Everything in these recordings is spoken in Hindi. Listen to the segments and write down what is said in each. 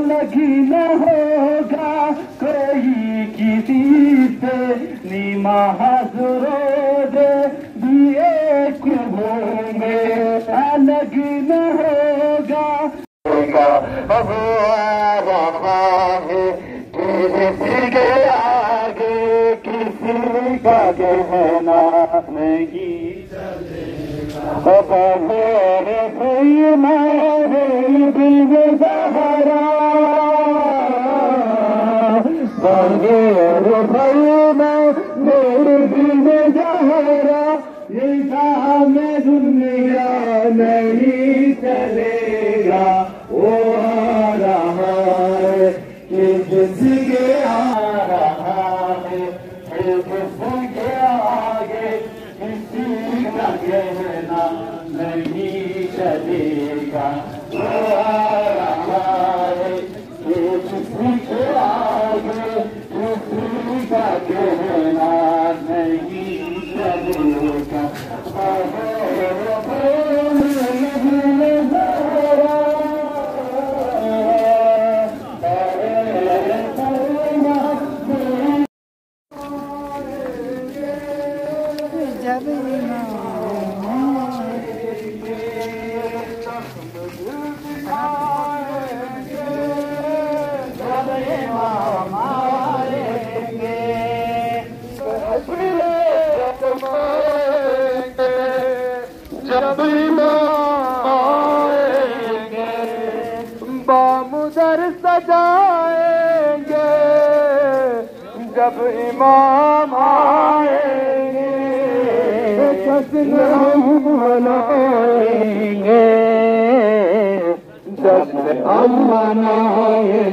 अलग न होगा कोई किसी से, निमाज़रों दे दिए क्यों होंगे, अलग न होगा। अब आ रहा है किसी के आगे किसी का कहना नहीं चलेगा। अब मेरे दिल में सहारा मेरे दिल में सहारा, ये काम दुनिया नहीं चलेगा। वो आ रहा है कि जिसके आ रहा है, जिसके आगे किसी का कहना नहीं चलेगा। वो आ रहा है कि जिसके आगे किसी का कहना नहीं चलेगा। जब आएंगे बामुदर सजाएंगे, जब इमाम आएंगे जश्न हम मनाएंगे, जश्न हम मनाएंगे।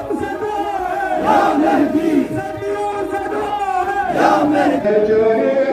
Ya Mehdi